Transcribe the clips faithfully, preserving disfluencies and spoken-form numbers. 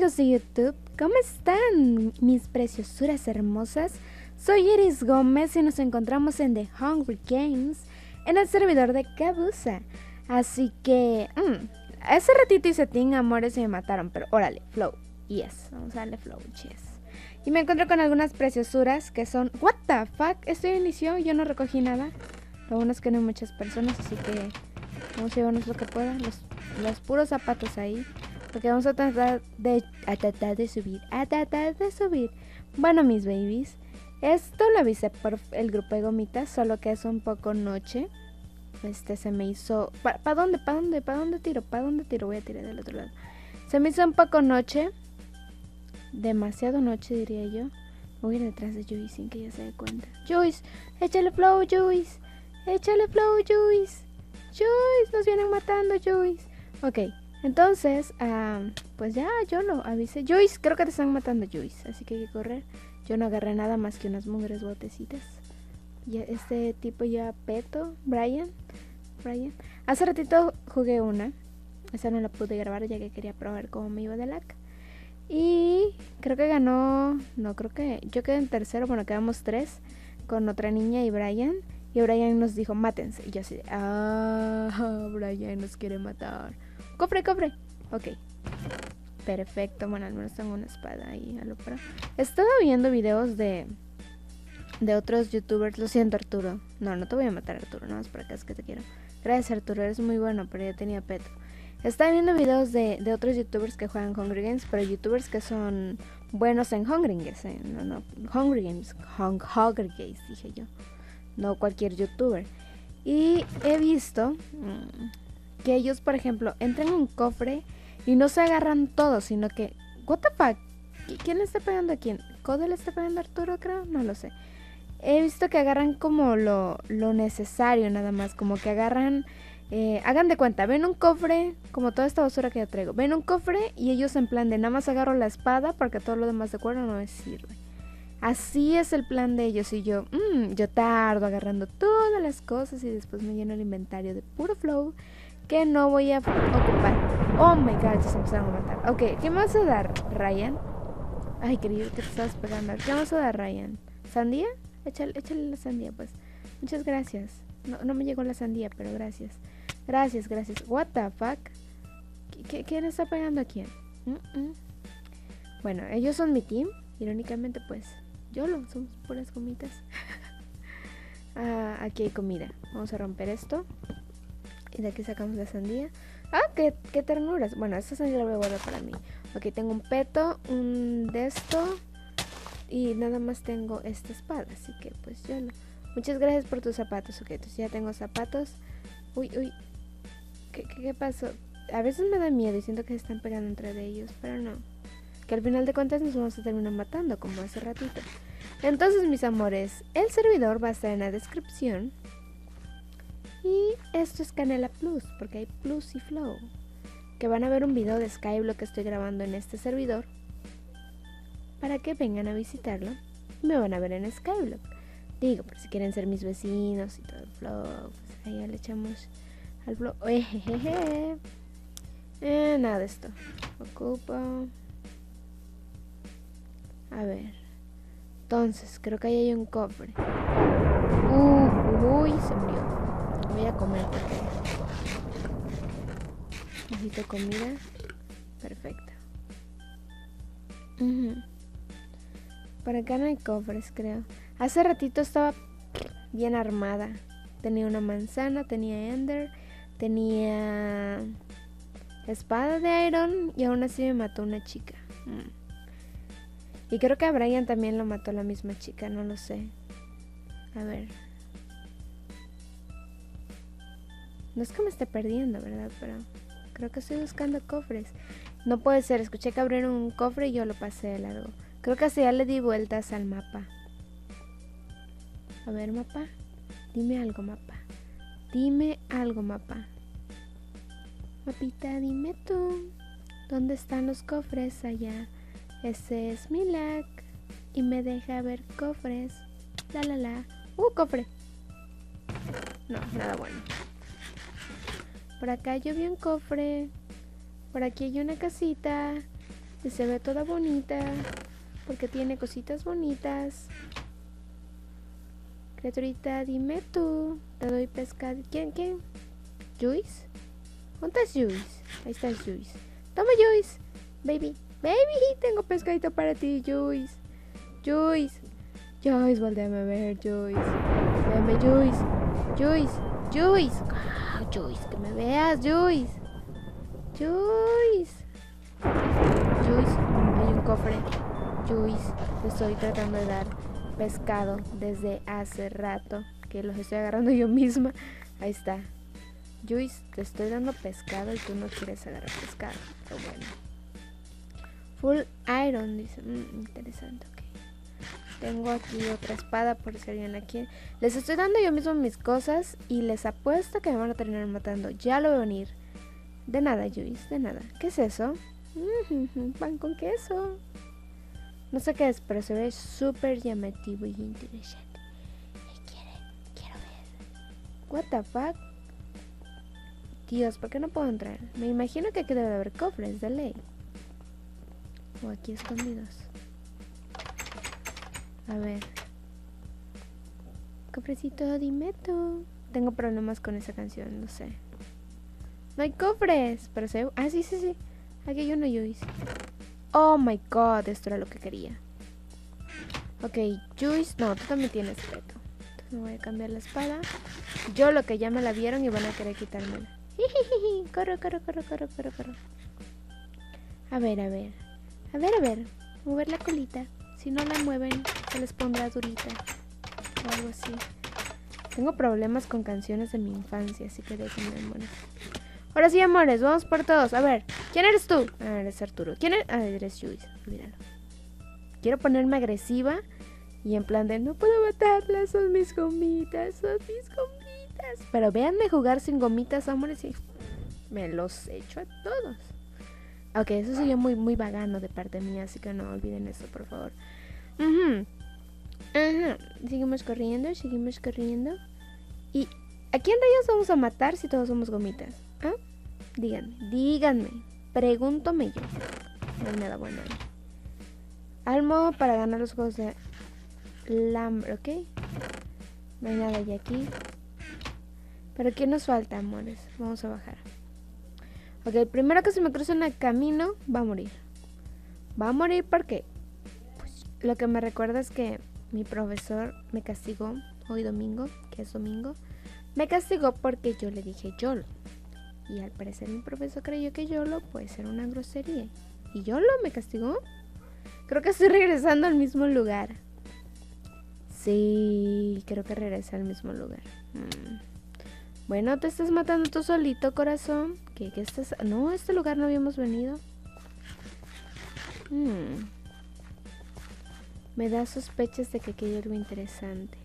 amigos de YouTube, ¿cómo están mis preciosuras hermosas? Soy Iris Gómez y nos encontramos en The Hungry Games, en el servidor de Kabusa. Así que, mmm, hace ratito hice Team Amores y me mataron, pero órale, Flow, yes, vamos a darle Flow, yes. Y me encuentro con algunas preciosuras que son, what the fuck, esto ya inició, yo no recogí nada. Lo bueno es que no hay muchas personas, así que vamos a llevarnos lo que pueda, los, los puros zapatos ahí. Porque vamos a tratar de, a tratar de subir, a tratar de subir. Bueno, mis babies, esto lo avisé por el grupo de gomitas, solo que es un poco noche. Este se me hizo... ¿Para pa dónde? ¿Para dónde? ¿Para dónde tiro? ¿Para dónde tiro? Voy a tirar del otro lado. Se me hizo un poco noche. Demasiado noche, diría yo. Voy a ir detrás de Joyce sin que ella se dé cuenta. Joyce, échale flow, Joyce. Échale flow, Joyce. Joyce, nos vienen matando, Joyce. Ok. Entonces, um, pues ya yo lo avisé. Joyce, creo que te están matando, Joyce. Así que hay que correr. Yo no agarré nada más que unas mugres botecitas. Y este tipo ya peto. Brian. Brian. Hace ratito jugué una. Esa no la pude grabar ya que quería probar cómo me iba de lag. Y creo que ganó. No, creo que yo quedé en tercero. Bueno, quedamos tres. Con otra niña y Brian. Y Brian nos dijo, mátense. Y yo así de, ah, Brian nos quiere matar. Cofre, cofre. Ok. Perfecto. Bueno, al menos tengo una espada ahí a lo pro. He estado viendo videos de de otros youtubers. Lo siento, Arturo. No, no te voy a matar, Arturo. No, es para acá, es que te quiero. Gracias, Arturo. Eres muy bueno, pero ya tenía peto. Estaba viendo videos de, de otros youtubers que juegan Hungry Games, pero youtubers que son buenos en Hungry Games. ¿eh? No, no. Hungry Games. Hung, Hungry Games, dije yo. No cualquier youtuber. Y he visto... Mmm, que ellos, por ejemplo, entran en un cofre y no se agarran todos, sino que, what the fuck, ¿quién le está pegando a quién? ¿Codo le está pegando a Arturo, creo? No lo sé. He visto que agarran como lo, lo necesario nada más, como que agarran, eh, hagan de cuenta, ven un cofre, como toda esta basura que yo traigo, ven un cofre y ellos en plan de nada más agarro la espada porque todo lo demás de cuero no me sirve. Así es el plan de ellos y yo, mmm, yo tardo agarrando todas las cosas y después me lleno el inventario de puro flow que no voy a ocupar. Oh my god, ya se empezaron a matar. Ok, ¿qué me vas a dar, Ryan? Ay, querido, que te estabas pegando. ¿Qué me vas a dar, Ryan? ¿Sandía? Échale, échale la sandía, pues. Muchas gracias. No, no me llegó la sandía, pero gracias. Gracias, gracias. What the fuck? ¿Qu ¿Quién está pegando a quién? Mm -mm. Bueno, ellos son mi team. Irónicamente, pues, yo lo somos puras gomitas. ah, aquí hay comida. Vamos a romper esto. Y de aquí sacamos la sandía. ¡Ah! ¡Qué, qué ternuras! Bueno, esta sandía la voy a guardar para mí. Ok, tengo un peto, un de esto. Y nada más tengo esta espada. Así que pues yo no. Muchas gracias por tus zapatos. Ok, entonces ya tengo zapatos. Uy, uy. ¿Qué, qué, qué pasó? A veces me da miedo y siento que se están pegando entre de ellos. Pero no. Que al final de cuentas nos vamos a terminar matando, como hace ratito. Entonces, mis amores, el servidor va a estar en la descripción. Y esto es Canela Plus, porque hay Plus y Flow. Que van a ver un video de Skyblock que estoy grabando en este servidor. Para que vengan a visitarlo. Y me van a ver en Skyblock. Digo, por si quieren ser mis vecinos y todo el Flow. Pues ahí ya le echamos al Flow. Ejejeje. Eh, nada de esto. Ocupo. A ver. Entonces, creo que ahí hay un cofre. Uh, uy, se murió. Voy a comer porque necesito comida. Perfecto. Uh-huh. Por acá no hay cofres, creo. Hace ratito estaba bien armada. Tenía una manzana, tenía ender, tenía espada de iron y aún así me mató una chica. Mm. Y creo que a Brian también lo mató la misma chica, no lo sé. A ver. No es que me esté perdiendo, ¿verdad? Pero creo que estoy buscando cofres. No puede ser, escuché que abrieron un cofre y yo lo pasé de largo. Creo que así ya le di vueltas al mapa. A ver, mapa. Dime algo, mapa. Dime algo, mapa. Mapita, dime tú. ¿Dónde están los cofres? Allá. Ese es mi lag. Y me deja ver cofres. La, la, la. Uh, cofre. No, nada bueno. Por acá yo vi un cofre. Por aquí hay una casita. Y se ve toda bonita. Porque tiene cositas bonitas. Criaturita, dime tú. Te doy pescado. ¿Quién? ¿Quién? ¿Juice? ¿Dónde estás, Juice? Ahí estás, Juice. Toma, Juice. Baby. Baby, tengo pescadito para ti, Juice. Juice. Joyce, volteame a ver, Joyce. Véame, Joyce. Joyce. Joyce. Ah, Joyce, que me veas, Joyce. Joyce. Joyce, hay un cofre. Joyce, te estoy tratando de dar pescado desde hace rato. Que los estoy agarrando yo misma. Ahí está. Joyce, te estoy dando pescado y tú no quieres agarrar pescado. Pero bueno. Full iron, dice. Mm, interesante, ok. Tengo aquí otra espada por si alguien la quiere. Les estoy dando yo mismo mis cosas y les apuesto que me van a terminar matando. Ya lo veo venir. De nada, Joyce, de nada. ¿Qué es eso? Mm-hmm, pan con queso. No sé qué es, pero se ve súper llamativo y interesante. ¿Qué quiere? Quiero ver. What the fuck? Dios, ¿por qué no puedo entrar? Me imagino que aquí debe haber cofres de ley. O aquí escondidos. A ver. Cofrecito, dime tú. Tengo problemas con esa canción, no sé. No hay cofres, pero se... Ah, sí, sí, sí. Aquí hay uno, Juice. Oh my god, esto era lo que quería. Ok, Juice. No, tú también tienes peto. Entonces me voy a cambiar la espada. Yo lo que ya me la vieron y van a querer quitármela. Corro, corro, corro, corro, corro, corro. A ver, a ver. A ver, a ver. Mover la colita. Si no la mueven, se les pondrá durita. O algo así. Tengo problemas con canciones de mi infancia, así que déjenme, amores. Ahora sí, amores, vamos por todos. A ver, ¿quién eres tú? Ah, eres Arturo. ¿Quién eres? Ah, eres Juice. Olvídalo. Quiero ponerme agresiva y en plan de no puedo matarlas, son mis gomitas, son mis gomitas. Pero véanme jugar sin gomitas, amores, y me los echo a todos. Ok, eso sería muy, muy vagano de parte mía, así que no olviden eso, por favor. Uh-huh. Ajá, seguimos corriendo, seguimos corriendo. ¿Y a quién rayos vamos a matar si todos somos gomitas? ¿Ah? Díganme, díganme. Pregúntome yo. No hay nada bueno ahí. Almo para ganar los juegos de Lambre, ¿ok? No hay nada ya aquí. Pero ¿qué nos falta, amores? Vamos a bajar. Ok, el primero que se me cruce en el camino va a morir. Va a morir porque pues, lo que me recuerda es que mi profesor me castigó hoy domingo, que es domingo. Me castigó porque yo le dije YOLO. Y al parecer mi profesor creyó que YOLO puede ser una grosería. ¿Y YOLO me castigó? Creo que estoy regresando al mismo lugar. Sí, creo que regresé al mismo lugar. Hmm. Bueno, te estás matando tú solito, corazón. ¿Qué, qué estás...? No, a este lugar no habíamos venido. Hmm. Me da sospechas de que aquí hay algo interesante.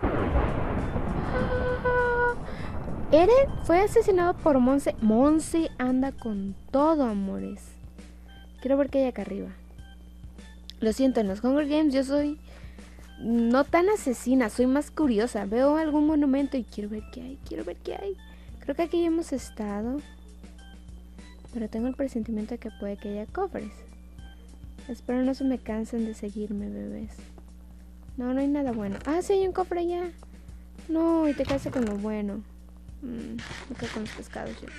Eren fue asesinado por Monse. Monse anda con todo, amores. Quiero ver qué hay acá arriba. Lo siento, en los Hunger Games yo soy no tan asesina, soy más curiosa. Veo algún monumento y quiero ver qué hay, quiero ver qué hay. Creo que aquí ya hemos estado, pero tengo el presentimiento de que puede que haya cofres. Espero no se me cansen de seguirme, bebés. No, no hay nada bueno. Ah, sí, hay un cofre allá. No, y te casas con lo bueno. Mm, me quedo con los pescados yo.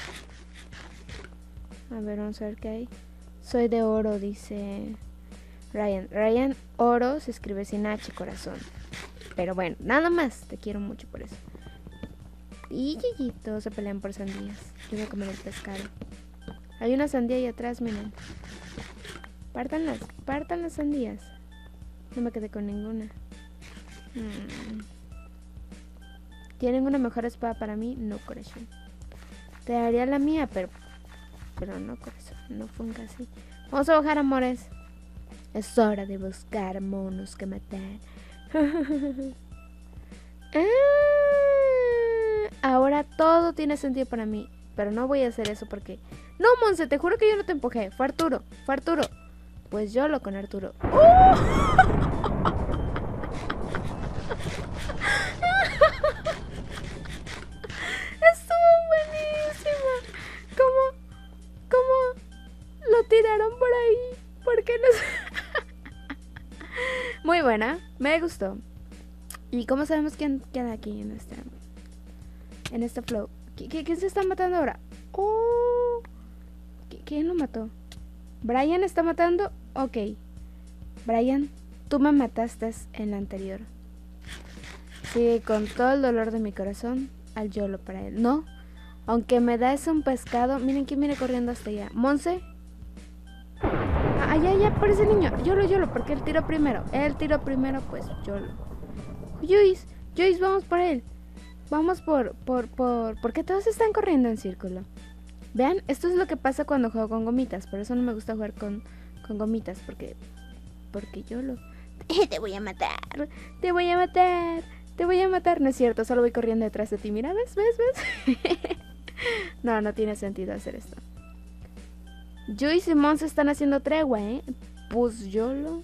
A ver, vamos a ver qué hay. Soy de oro, dice Ryan. Ryan, oro se escribe sin H, corazón. Pero bueno, nada más. Te quiero mucho por eso. Y Gigi, todos se pelean por sandías. Yo voy a comer el pescado. Hay una sandía ahí atrás, miren. Partan las, partan las sandías. No me quedé con ninguna. Hmm. ¿Tienen una mejor espada para mí? No, corazón. Te daría la mía, pero... Pero no, corazón. No funca así. Vamos a bajar, amores. Es hora de buscar monos que matar. ah, ahora todo tiene sentido para mí. Pero no voy a hacer eso porque... No, Monse, te juro que yo no te empujé. Fue Arturo, fue Arturo. Pues yo lo con Arturo. ¡Oh! Estuvo buenísimo. ¿Cómo? ¿Cómo lo tiraron por ahí? buena, me gustó. ¿Y cómo sabemos quién queda aquí en este, en este flow? ¿Quién se está matando ahora? Oh, ¿quién lo mató? ¿Brian está matando? Ok. Brian, tú me mataste en la anterior. Sí, con todo el dolor de mi corazón, al YOLO para él. No, aunque me da ese un pescado. Miren quién viene corriendo hasta allá. Monse. Ah, allá, allá, por ese niño. YOLO, YOLO, porque él tiró primero. Él tiró primero, pues YOLO. Joyce, Joyce, vamos por él. Vamos por, por, por... ¿Por qué todos están corriendo en círculo? Vean, esto es lo que pasa cuando juego con gomitas. Por eso no me gusta jugar con, con gomitas. Porque... Porque YOLO. Te voy a matar. Te voy a matar. Te voy a matar. No es cierto, solo voy corriendo detrás de ti. Mira, ¿ves? ¿Ves? ¿Ves? No, no tiene sentido hacer esto. Joyce y Mons están haciendo tregua, ¿eh? Pues YOLO.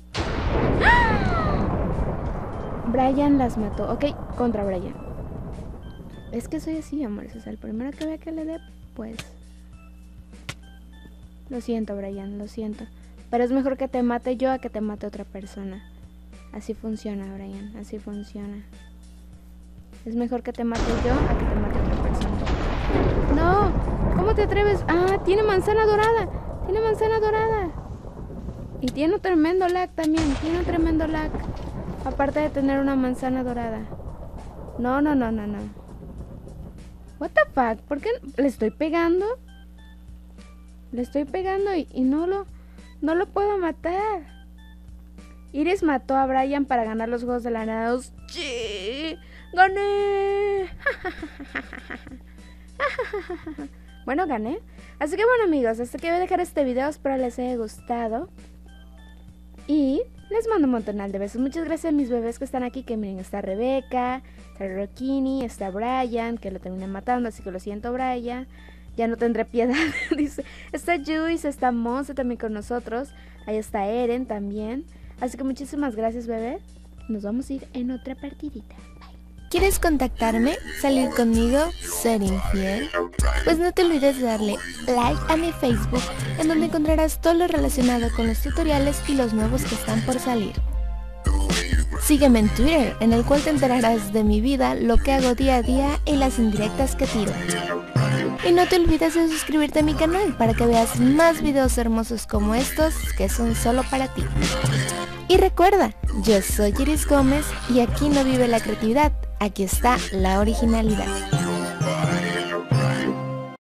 Brian las mató. Ok, contra Brian. Es que soy así, amores. O sea, el primero que vea que le dé, pues... Lo siento, Brian, lo siento. Pero es mejor que te mate yo a que te mate otra persona. Así funciona, Brian, así funciona. Es mejor que te mate yo a que te mate otra persona. ¡No! ¿Cómo te atreves? ¡Ah! Tiene manzana dorada. Tiene manzana dorada. Y tiene un tremendo lag también. Tiene un tremendo lag. Aparte de tener una manzana dorada. No, no, no, no, no. What the fuck? ¿Por qué le estoy pegando? Le estoy pegando y, y no lo... No lo puedo matar. Iris mató a Brian para ganar los Juegos de la Nada. ¡Sí! ¡Gané! Bueno, gané. Así que bueno, amigos, hasta aquí voy a dejar este video. Espero les haya gustado. Y les mando un montón de besos. Muchas gracias a mis bebés que están aquí. Que miren, está Rebeca, está Rokini, está Brian, que lo terminé matando, así que lo siento, Brian. Ya no tendré piedad, dice. Está Joyce, está Monse también con nosotros. Ahí está Eren también. Así que muchísimas gracias, bebé. Nos vamos a ir en otra partidita. Bye. ¿Quieres contactarme? ¿Salir conmigo? ¿Ser infiel? Pues no te olvides de darle like a mi Facebook, en donde encontrarás todo lo relacionado con los tutoriales y los nuevos que están por salir. Sígueme en Twitter, en el cual te enterarás de mi vida, lo que hago día a día y las indirectas que tiro. Y no te olvides de suscribirte a mi canal para que veas más videos hermosos como estos que son solo para ti. Y recuerda, yo soy Iris Gómez y aquí no vive la creatividad, aquí está la originalidad.